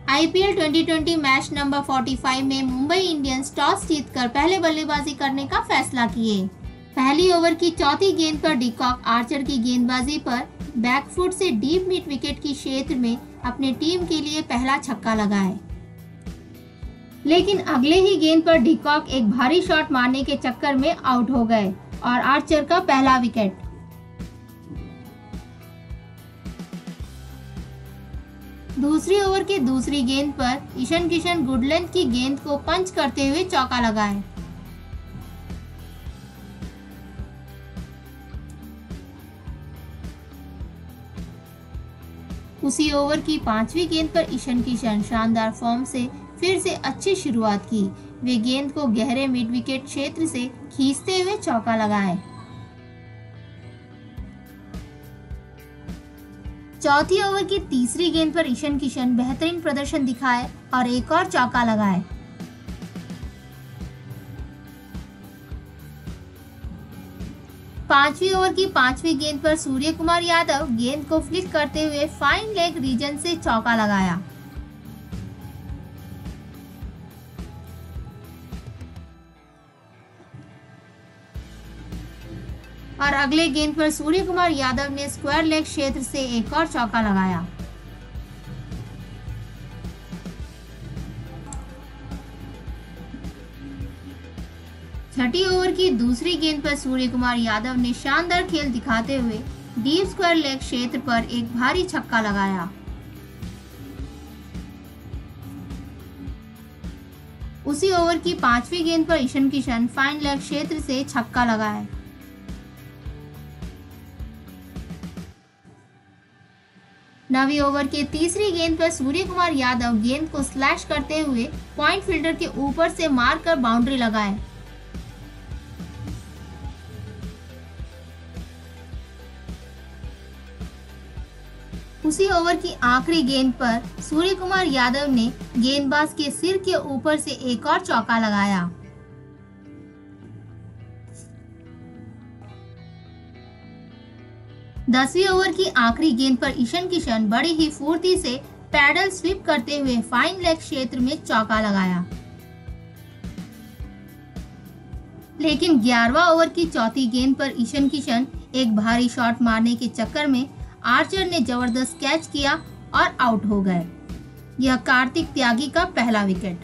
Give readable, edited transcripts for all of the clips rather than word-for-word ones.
IPL 2020 match number 45 में Mumbai Indians toss जीतकर पहले बल्लेबाजी करने का फैसला किए। पहली ओवर की चौथी गेंद पर डिकॉक आर्चर की गेंदबाजी पर बैकफुट से डीप मिड विकेट की क्षेत्र में अपनी टीम के लिए पहला छक्का लगाए, लेकिन अगले ही गेंद पर डिकॉक एक भारी शॉट मारने के चक्कर में आउट हो गए और आर्चर का पहला विकेट। दूसरी ओवर की दूसरी गेंद पर ईशान किशन गुड लेंथ की गेंद को पंच करते हुए चौका लगाए। उसी ओवर की पांचवी गेंद पर ईशान किशन शानदार फॉर्म से फिर से अच्छी शुरुआत की। वे गेंद को गहरे मिड विकेट क्षेत्र से खींचते हुए चौका लगाए। चौथी ओवर की तीसरी गेंद पर ईशान किशन बेहतरीन प्रदर्शन दिखाए और एक और चौका लगाए। पांचवी ओवर की पांचवी गेंद पर सूर्य कुमार यादव गेंद को फ्लिक करते हुए फाइन लेग रीजन से चौका लगाया। और अगले गेंद पर सूर्य कुमार यादव ने स्क्वायर लेग क्षेत्र से एक और चौका लगाया। छठी ओवर की दूसरी गेंद पर सूर्य कुमार यादव ने शानदार खेल दिखाते हुए डीप स्क्वायर लेग क्षेत्र पर एक भारी छक्का लगाया। उसी ओवर की पांचवी गेंद पर ईशान किशन फाइन लेग क्षेत्र से छक्का लगाए। नवीं ओवर के तीसरी गेंद पर सूर्य कुमार यादव गेंद को स्लैश करते हुए पॉइंट फील्डर के ऊपर से मारकर बाउंड्री लगाए। उसी ओवर की आखिरी गेंद पर सूर्य कुमार यादव ने गेंदबाज के सिर के ऊपर से एक और चौका लगाया। दसवीं ओवर की आखिरी गेंद पर ईशान किशन बड़ी ही फुर्ती से पैडल स्वीप करते हुए फाइन लेग क्षेत्र में चौका लगाया, लेकिन 11वां ओवर की चौथी गेंद पर ईशान किशन एक भारी शॉट मारने के चक्कर में आर्चर ने जबरदस्त कैच किया और आउट हो गए। यह कार्तिक त्यागी का पहला विकेट।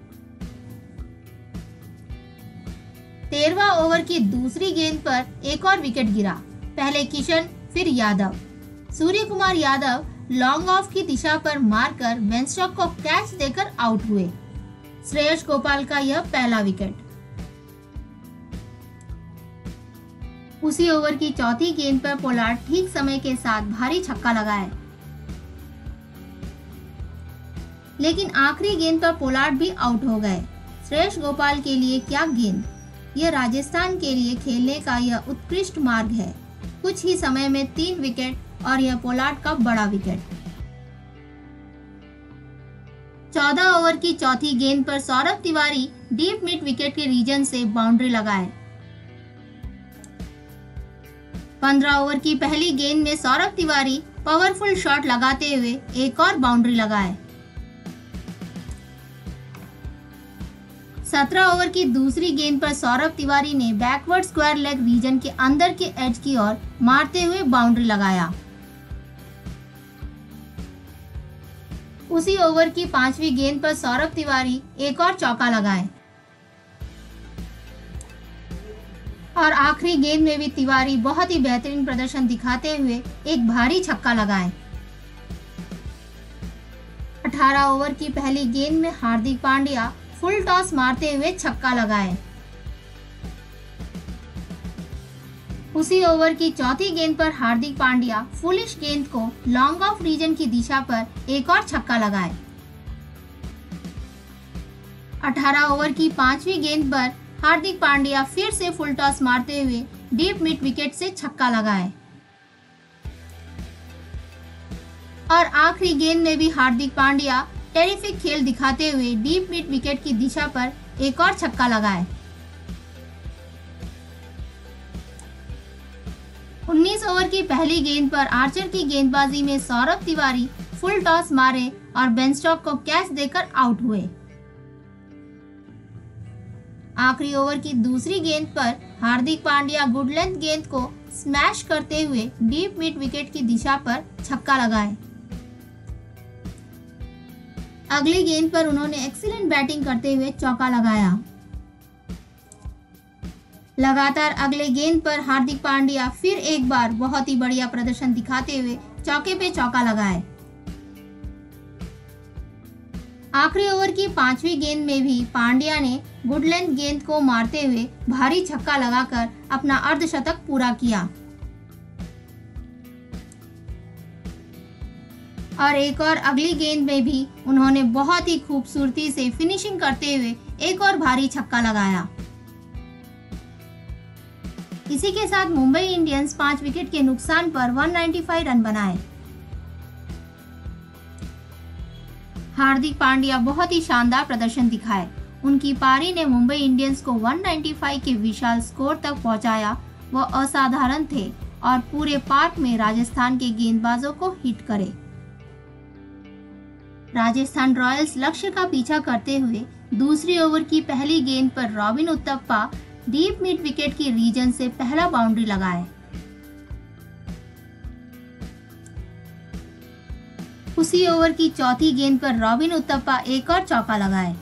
13वां ओवर की दूसरी गेंद पर एक और विकेट गिरा। पहले किशन फिर यादव। सूर्य कुमार यादव लॉन्ग ऑफ की दिशा पर मारकर बेनस्टॉक को कैच देकर आउट हुए। श्रेयस गोपाल का यह पहला विकेट। उसी ओवर की चौथी गेंद पर पोलार्ड ठीक समय के साथ भारी छक्का लगाए, लेकिन आखिरी गेंद पर पोलार्ड भी आउट हो गए। श्रेयस गोपाल के लिए क्या गेंद! यह राजस्थान के लिए खेलने का यह उत्कृष्ट मार्ग है। कुछ ही समय में 3 विकेट और यह पोलार्ड का बड़ा विकेट। 14 ओवर की चौथी गेंद पर Saurabh Tiwari deep mid wicket के रीजन से बाउंड्री लगाए। 15 ओवर की पहली गेंद में सौरभ तिवारी पावरफुल शॉट लगाते हुए एक और बाउंड्री लगाए। 17 ओवर की दूसरी गेंद पर सौरभ तिवारी ने बैकवर्ड स्क्वायर लेग रीजन के अंदर के एज की ओर मारते हुए बाउंड्री लगाया। उसी ओवर की 5वीं गेंद पर सौरभ तिवारी एक और चौका लगाए और आखिरी गेंद में भी तिवारी बहुत ही बेहतरीन प्रदर्शन दिखाते हुए एक भारी छक्का लगाए। 18 ओवर की पहली गेंद में हार्दिक पांड्या फुल टॉस मारते हुए छक्का लगाए। उसी ओवर की चौथी गेंद पर हार्दिक पांड्या फुलिश गेंद को लॉन्ग ऑफ रीजन की दिशा पर एक और छक्का लगाए। 18 ओवर की 5वीं गेंद पर हार्दिक पांड्या फिर से फुल टॉस मारते हुए डीप मिड विकेट से छक्का लगाए और आखिरी गेंद में भी हार्दिक पांड्या टेरिफिक खेल दिखाते हुए डीप मिड विकेट की दिशा पर एक और छक्का लगाए। 19 ओवर की पहली गेंद पर आर्चर की गेंदबाजी में सौरभ तिवारी फुल टॉस मारे और बेन स्टोक्स को कैच देकर आउट हुए। आखिरी ओवर की दूसरी गेंद पर हार्दिक पांड्या गुड लेंथ गेंद को स्मैश करते हुए डीप मिड विकेट की दिशा पर छक्का लगाए। अगली गेंद पर उन्होंने एक्सीलेंट बैटिंग करते हुए चौका लगाया। लगातार अगले गेंद पर हार्दिक पांड्या फिर एक बार बहुत ही बढ़िया प्रदर्शन दिखाते हुए चौके पे चौका लगाए। आखिरी ओवर की 5वीं गेंद में भी पांड्या ने गुड लेंथ गेंद को मारते हुए भारी छक्का लगाकर अपना अर्धशतक पूरा किया और एक और अगली गेंद में भी उन्होंने बहुत ही खूबसूरती से फिनिशिंग करते हुए एक और भारी छक्का लगाया। इसी के साथ मुंबई इंडियंस 5 विकेट के नुकसान पर 195 रन बनाए। हार्दिक पांड्या बहुत ही शानदार प्रदर्शन दिखाए। उनकी पारी ने मुंबई इंडियंस को 195 के विशाल स्कोर तक पहुंचाया। वह असाधारण थे और पूरे पार्क में राजस्थान के गेंदबाजों को हिट करे। राजस्थान रॉयल्स लक्ष्य का पीछा करते हुए दूसरी ओवर की पहली गेंद पर Robin Uthappa deep mid wicket की रीजन से पहला बाउंड्री लगाए। उसी ओवर की चौथी गेंद पर रॉबिन उथप्पा एक और चौका लगाए।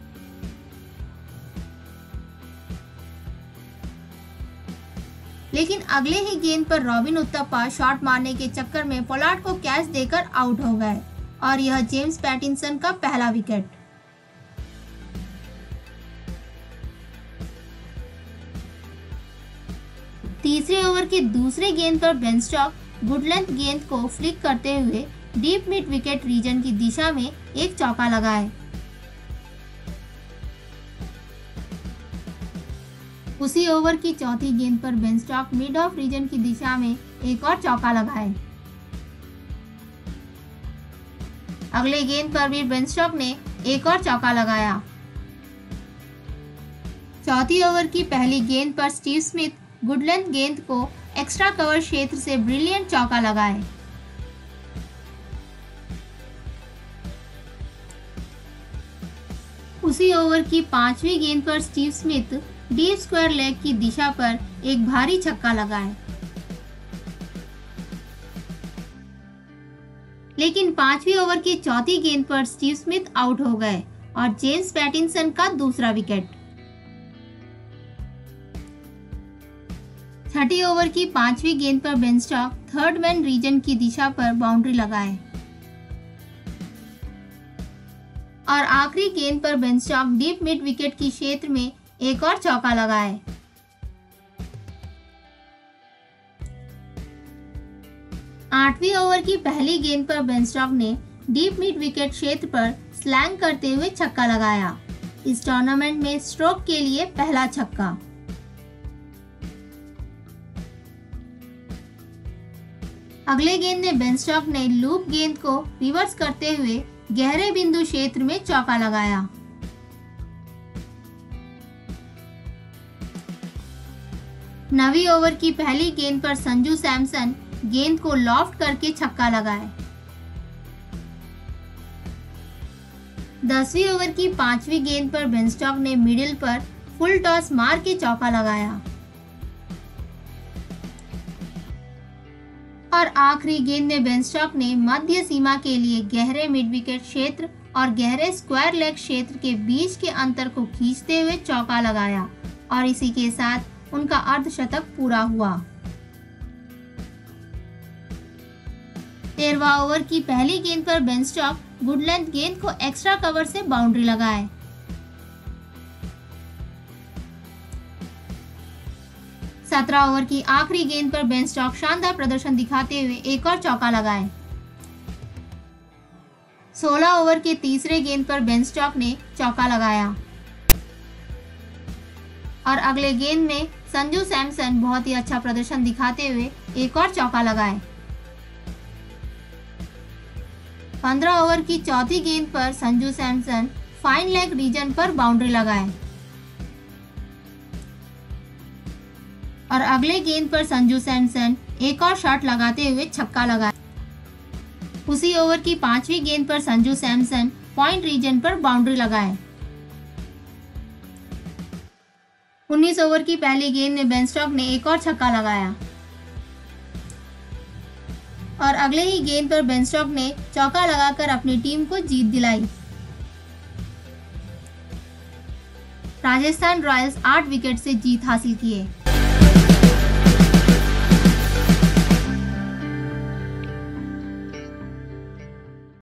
लेकिन अगले ही गेंद पर रॉबिन उथप्पा शॉट मारने के चक्कर में पोलार्ड को कैच देकर आउट हो गए और यह जेम्स पैटिंसन का पहला विकेट। तीसरे ओवर की दूसरी गेंद पर बेन स्टोक्स गुड लेंथ गेंद को फ्लिक करते हुए डीप मिड विकेट रीजन की दिशा में एक चौका लगाए। उसी ओवर की चौथी गेंद पर Ben Stokes mid off region की दिशा में एक और चौका लगाए। अगले गेंद पर भी बेन स्टोक्स ने एक और चौका लगाया। चौथी ओवर की पहली गेंद पर स्टीव स्मिथ गुड लेंथ गेंद को एक्स्ट्रा कवर क्षेत्र से ब्रिलियंट चौका लगाए। उसी ओवर की 5वीं गेंद पर Steve Smith deep square leg की दिशा पर एक भारी छक्का लगाए। लेकिन 5वीं ओवर की चौथी गेंद पर स्टीव स्मिथ आउट हो गए और जेम्स पैटिंसन का दूसरा विकेट। छठी ओवर की 5वीं गेंद पर Ben Stokes third man region की दिशा पर बाउंड्री लगाए और आखिरी गेंद पर Ben Stokes deep mid wicket की क्षेत्र में एक और चौका लगाए। आठवीं ओवर की पहली गेंद पर बेन स्टोक्स ने डीप मिड विकेट क्षेत्र पर स्लैंग करते हुए छक्का लगाया। इस टूर्नामेंट में स्ट्रोक के लिए पहला छक्का। अगले गेंद में बेन स्टोक्स ने लूप गेंद को रिवर्स करते हुए गहरे बिंदु क्षेत्र में चौका लगाया। नवीं ओवर की पहली गेंद पर संजू सैमसन गेंद को लॉफ्ट करके छक्का लगाए। 10वीं ओवर की 5वीं गेंद पर बेन स्टोक्स ने मिडिल पर फुल टॉस मार के चौका लगाया और आखिरी गेंद में बेन स्टोक्स ने मध्य सीमा के लिए गहरे मिड विकेट क्षेत्र और गहरे स्क्वायर लेग क्षेत्र के बीच के अंतर को खींचते हुए चौका लगाया और इसी के साथ उनका अर्धशतक पूरा हुआ। 13वां ओवर की पहली गेंद पर बेन स्टोक्स गुड लेंथ गेंद को एक्स्ट्रा कवर से बाउंड्री लगाए। 17 ओवर की आखिरी गेंद पर बेन स्टोक्स शानदार प्रदर्शन दिखाते हुए एक और चौका लगाए। 16 ओवर के तीसरे गेंद पर बेन स्टोक्स ने चौका लगाया और अगले गेंद में संजू सैमसन बहुत ही अच्छा प्रदर्शन दिखाते हुए एक और चौका लगाए। 15 ओवर की चौथी गेंद पर Sanju Samson fine leg region पर बाउंड्री लगाए और अगले गेंद पर संजू सैमसन एक और शॉट लगाते हुए छक्का लगाए। उसी ओवर की 5वीं गेंद पर संजू सैमसन पॉइंट रीजन पर बाउंड्री लगाए। 19 ओवर की पहली गेंद में बेन स्टोक्स ने एक और छक्का लगाया और अगले ही गेंद पर बेन स्टोक्स ने चौका लगाकर अपनी टीम को जीत दिलाई। राजस्थान रॉयल्स 8 विकेट से जीत हासिल किए।